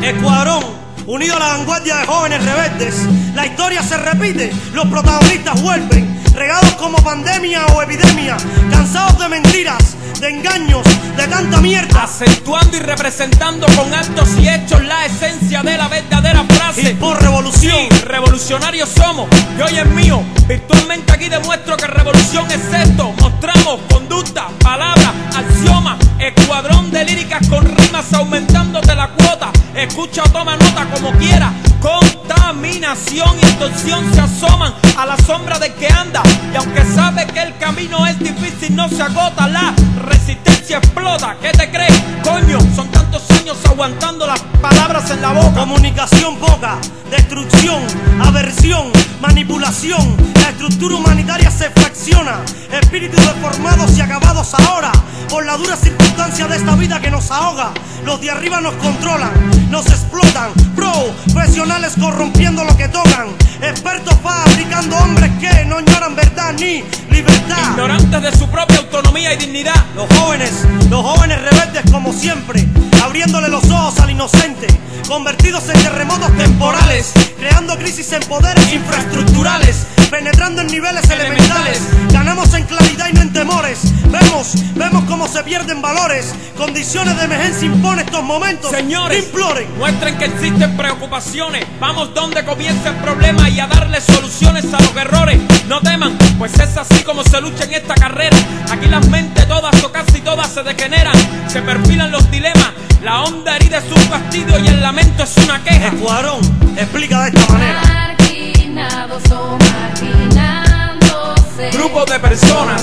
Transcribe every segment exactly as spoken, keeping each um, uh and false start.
Escuadrón, unido a la vanguardia de jóvenes rebeldes. La historia se repite, los protagonistas vuelven, regados como pandemia o epidemia, cansados de mentiras, de engaños, de tanta mierda, acentuando y representando con actos y hechos la esencia de la verdadera frase. Y por revolución, sí, revolucionarios somos, y hoy es mío. Virtualmente aquí demuestro que revolución es esto. Mostramos conducta, palabra, axioma, escuadrón de líricas con rimas aumentándote la cuota. Escucha o toma nota como quiera. Contaminación y extorsión se asoman a la sombra de que anda, y aunque sabe que el camino es difícil no se agota, la resistencia explota. ¿Qué te crees, coño? Son tantos años aguantando las palabras en la boca. Comunicación poca, destrucción, aversión, manipulación. La estructura humanitaria se fracciona, espíritus deformados y acabados ahora por la dura circunstancia de esta vida que nos ahoga. Los de arriba nos controlan, nos explotan, profesionales corrompiendo lo que tocan, expertos fabricando hombres que no ignoran verdad ni libertad, ignorantes de su propia autonomía y dignidad. Los jóvenes, los jóvenes rebeldes como siempre, abriéndole los ojos al inocente, convertidos en terremotos temporales, creando crisis en poderes infraestructurales, penetrando en niveles elementales. Ganamos en claridad y no en temores. Vemos, vemos cómo se pierden valores. Condiciones de emergencia imponen estos momentos. Señores, imploren, muestren que existen preocupaciones. Vamos donde comienza el problema y a darle soluciones a los errores. No teman, pues es así como se lucha en esta carrera. Aquí las mentes todas o casi todas se degeneran. Se perfilan los dilemas. La honda herida es un fastidio y el lamento es una queja. Escuadrón, explica de esta manera. Marginados o marginándose, grupos de personas,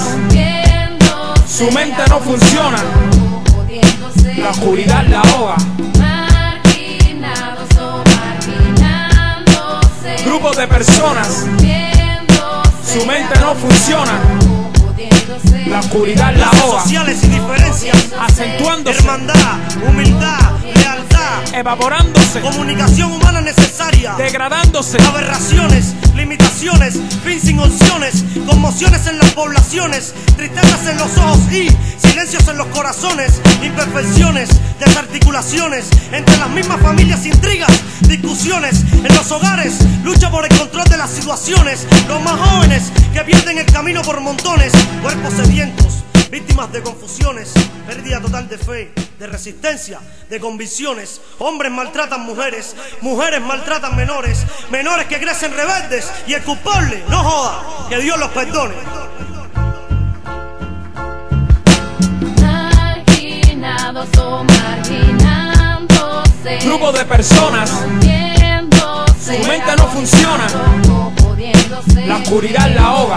su mente no funciona, la oscuridad la ahoga. Marginados o marginándose, Grupos de personas, su mente no funciona, la oscuridad la ahoga. Sociales y diferencias, acentuándose, hermandad, humildad, lealtad, evaporándose, comunicación humana necesaria, degradándose, aberraciones, limitaciones, fin sin opciones, conmociones en las poblaciones, tristezas en los ojos y silencios en los corazones, imperfecciones, desarticulaciones entre las mismas familias, intrigas, discusiones en los hogares, lucha por el control de las situaciones, los más jóvenes que pierden el camino por montones, cuerpos sedientos, víctimas de confusiones, pérdida total de fe, de resistencia, de convicciones. Hombres maltratan mujeres, mujeres maltratan menores, menores que crecen rebeldes y el culpable, no joda, que Dios los perdone. marginados o marginándose, grupos de personas, su mente no funciona, la oscuridad la ahoga.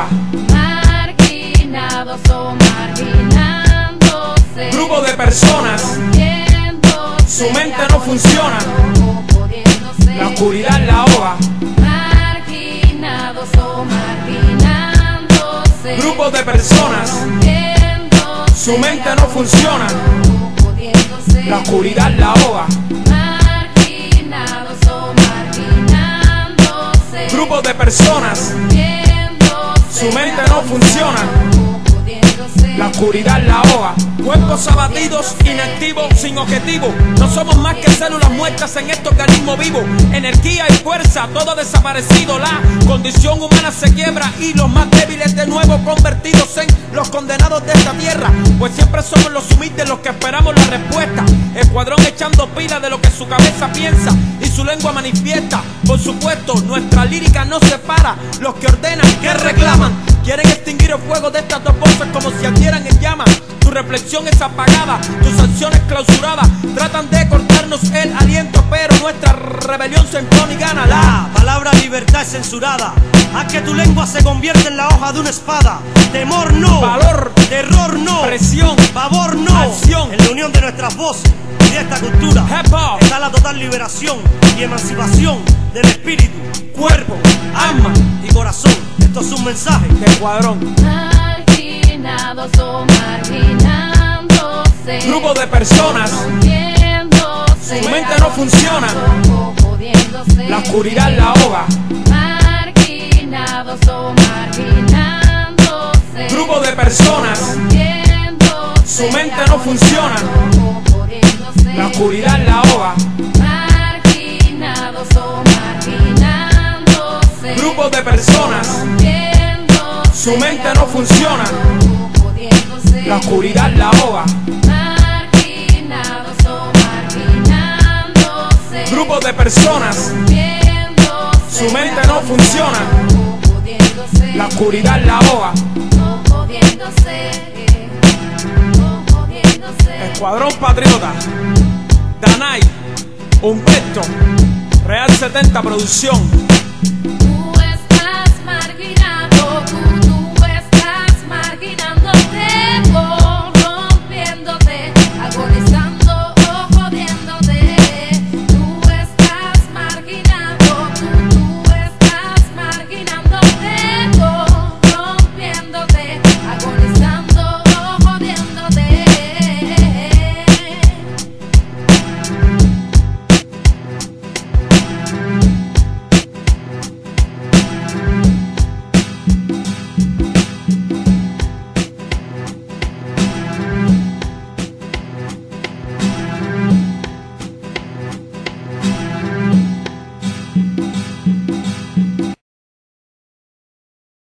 Marginados o marginándose, Grupos de personas, su mente no funciona, la oscuridad la ahoga. Marginados o marginándose, Grupos de personas, su mente no funciona, la oscuridad la ahoga. Marginados o marginándose, Grupos de personas, su mente no funciona, la oscuridad la ahoga. Cuerpos abatidos, inactivos, sin objetivo. No somos más que células muertas en este organismo vivo. Energía y fuerza, todo desaparecido. La condición humana se quiebra y los más débiles de nuevo convertidos en los condenados de esta tierra. Pues siempre somos los humildes los que esperamos la respuesta. Escuadrón echando pila de lo que su cabeza piensa y su lengua manifiesta. Por supuesto, nuestra lírica no se para. Los que ordenan, que reclaman, quieren extinguir el fuego de estas dos voces como si ardieran en llamas. Tu reflexión es apagada, tus acciones clausuradas. Tratan de cortarnos el aliento, pero nuestra rebelión se impone y gana. La palabra libertad es censurada. Haz que tu lengua se convierta en la hoja de una espada. Temor no, valor, terror no, presión, pavor no, acción. En la unión de nuestras voces y de esta cultura Hip hop. está la total liberación y emancipación del espíritu, cuerpo, alma y corazón. Esto es un mensaje de Escuadrón. marginados o marginándose, Grupos de personas, su mente no funciona, la oscuridad la ahoga. Marginados o marginándose, Grupos de personas, su mente no funciona, la oscuridad la ahoga. Grupos de personas, su mente no funciona, la oscuridad la ahoga. Grupos de personas, su mente no funciona, la oscuridad la ahoga. Escuadrón Patriota, Danay, Humberto, Real setenta Producción.